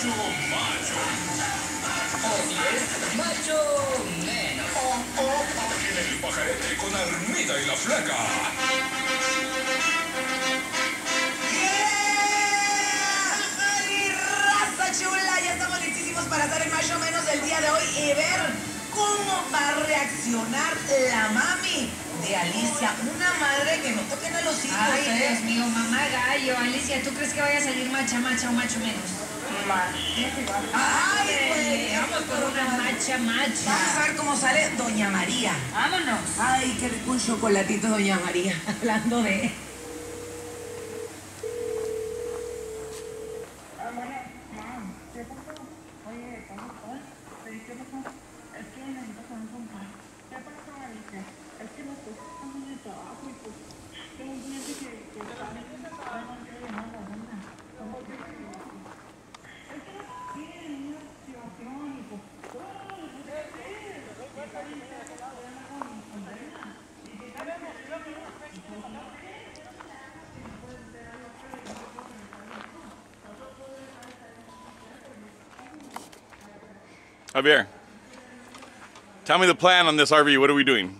macho. O 10, macho menos. Aquí en el pajarete con Armida y la flaca. ¡Ay, raza chula! Ya estamos listísimos para hacer el macho menos del día de hoy y ver cómo va a reaccionar la mami de Alicia. Una madre que no toquen a los hijos. Ay, Dios mío, mamá gallo. Alicia, ¿tú crees que vaya a salir macha o macho menos? Ay, pues. Vamos por una macha. Vamos a ver cómo sale Doña María. Vámonos. Ay, qué rico un chocolatito, Doña María. Hablando de... Javier, tell me the plan on this RV. What are we doing?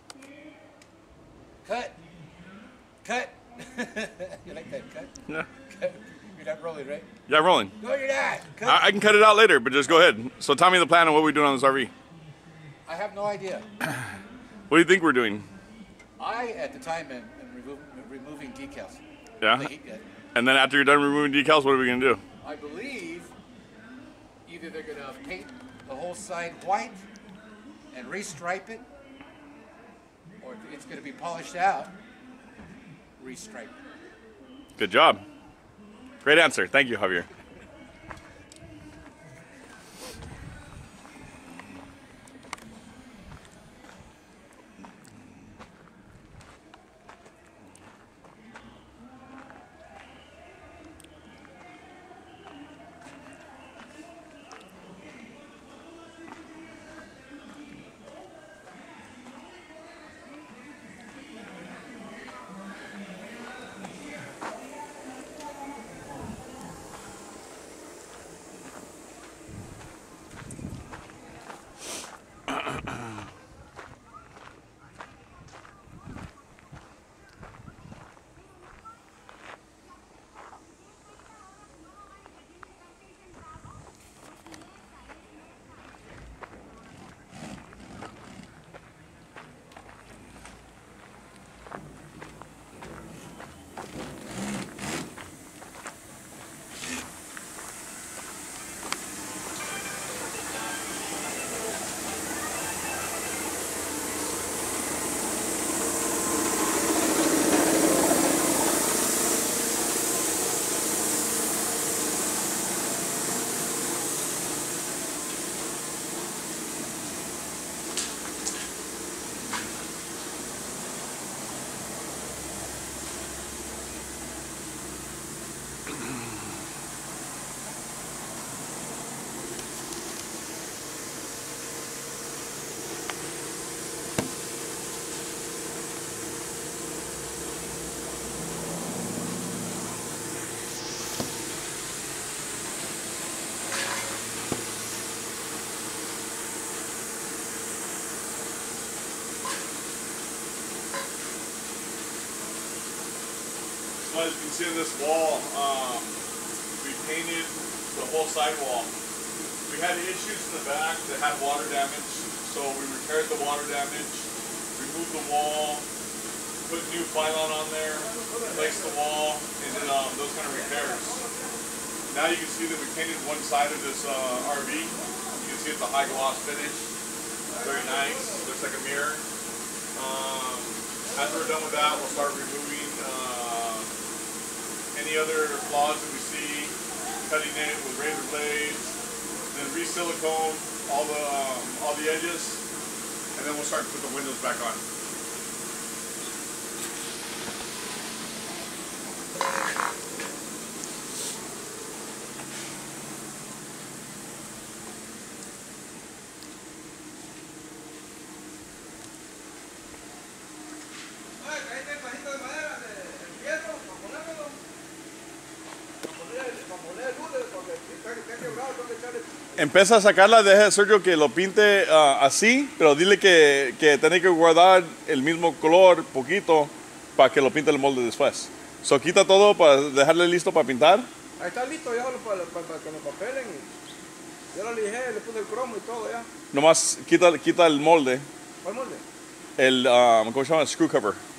Cut. Cut. You like that cut? Yeah. Cut. You're not rolling, right? Yeah, rolling. No, you're not. Cut. I can cut it out later, but just go ahead. So tell me the plan on what we're doing on this RV. I have no idea. What do you think we're doing? I, at the time, am removing decals. Yeah? And then after you're done removing decals, what are we going to do? I believe either they're going to paint the whole side white and restripe it, or it's going to be polished out, restripe it. Good job. Great answer. Thank you, Javier. So as you can see on this wall, we painted the whole sidewall. We had issues in the back that had water damage, so we repaired the water damage, removed the wall, put new pylon on there, replaced the wall, and did those kind of repairs. Now you can see that we painted one side of this RV. You can see it's a high gloss finish. Very nice. Looks like a mirror. After we're done with that, we'll start removing any other flaws that we see, cutting it with razor blades, then re-silicone all the edges, and then we'll start to put the windows back on. Empieza a sacarla, deja a Sergio que lo pinte así, pero dile que tiene que guardar el mismo color poquito para que lo pinte el molde después. So quita todo para dejarle listo para pintar. Ahí está listo ya para que me papelen. Ya lo lijé, le puse el cromo y todo ya. Nomás quita el molde. ¿Cuál molde? ¿Cómo se llama? Screw cover.